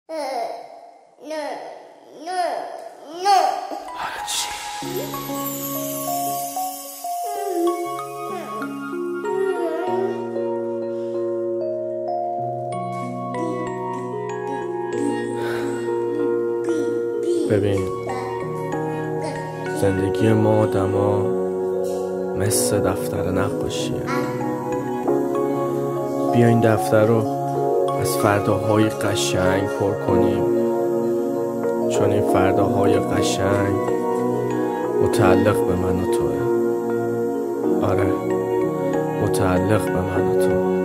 ببین، زندگی ما آدما مثل دفتر نقاشیه. بیا این دفتر رو از فرداهای قشنگ پر کنیم، چون این فرداهای قشنگ متعلق به من و توه. آره، متعلق به من و تو.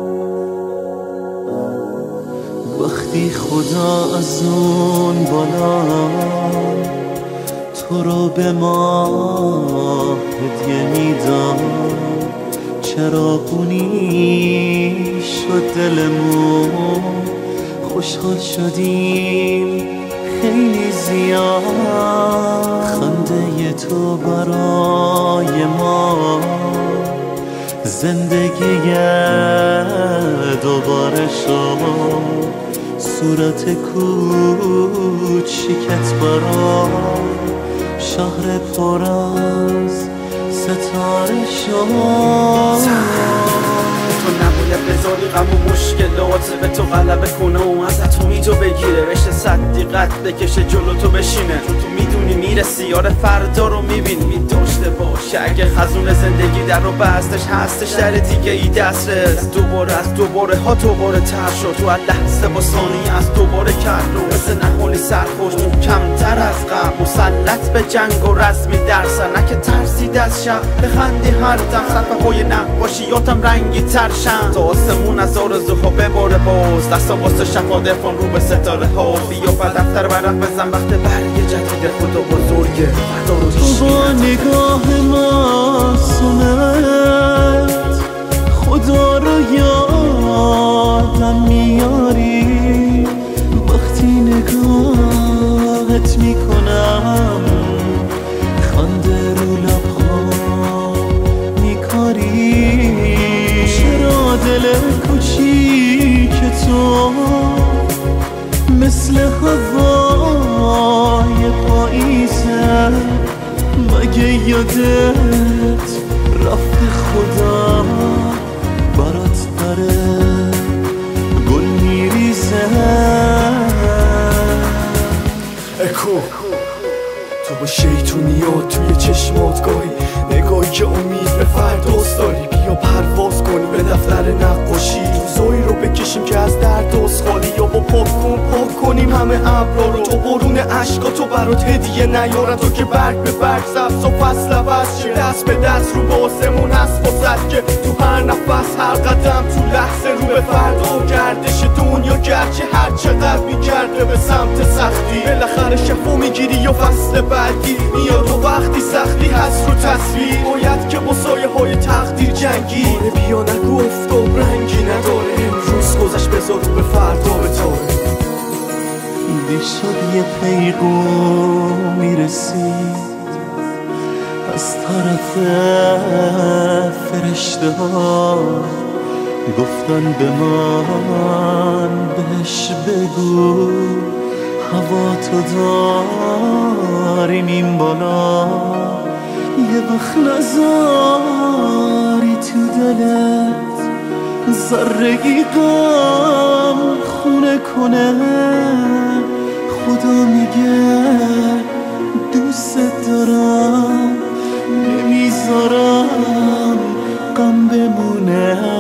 وقتی خدا از اون بالا تو رو به ما هدیه میداد، چراغونی شد دلمون، خوشحال شدیم خیلی زیاد. خنده تو برای ما زندگی دوباره شد، صورت کوچیکت برا شهر پر از ستاره شد. تو نباید بذاری غم و مشکلات به تو غلبه کنه و ازت امیدو بگیره، رشته صدیقت بکشه جلو تو بشینه، چون تو میدونی میرسی. آره فردا رو میبینی میداشته باشه، اگه خزون زندگی در رو بستش هستش در دیگه ای دسترس. دوباره از دوباره ها دوباره تر شد، تو از لحظه با ثانیه از دوباره کرد رو مثل نهالی سرخوش کمتر از غم، مسلط به جنگ و رزمی در سنک ترسید از شب بخندی هر دم. صفحه های نقاشیاتم رنگی ترشن تا آسمون از آرزوها بباره باز، دستم واسه شفا دفان رو به ستاره ها. بیا با دفتر ورق بزن وقت برگ جدید خدا بزرگه، فردا رو تو با نگاه معصومت خدا رو یادم میاری. وقتی نگاهت میکنم خنده رو لبها میکاری. چرا دل کوچیک تو مثل هوای پاییزه؟ مگه یادت رفت خدا برات داره گل میریزه؟ اکو تو با شیطونیات توی چشمات گاهی نگاهی که امید به فرداست داری. بیا پرواز کنی به دفتر نقاشی، روزایی رو بکشیم که از درد خالی، یا با پاک کنیم همه ابرا رو. تو برون عشقاتو برات هدیه نیارن، تو که برگ به برگ سبز و فصل عوض شه. دست به دست رو به آسمون هست واسد که تو هر نفس هر قدم تو لحظه رو به فردا و گردش دنیا، گرچه هر چقدر میگرده به سمت سختی بالاخره شفا میگیری و فصل بعدی میاد. و وقتی سختی هست رو تصویر باید که با سایه های تقدیر جنگی. آره بیا نگو افتاب رنگی نداره، امروز گذشت بذار رو به فردا بتاره. دیشب یه پیغام میرسید از طرف فرشته ها، گفتن به من بهش بگو هوا تو داریم این بالا. یه وقت نذاری تو دلت ذره‌ای غم خونه کنه. خدا میگه دوست دارم، نمیذارم غم بمونه.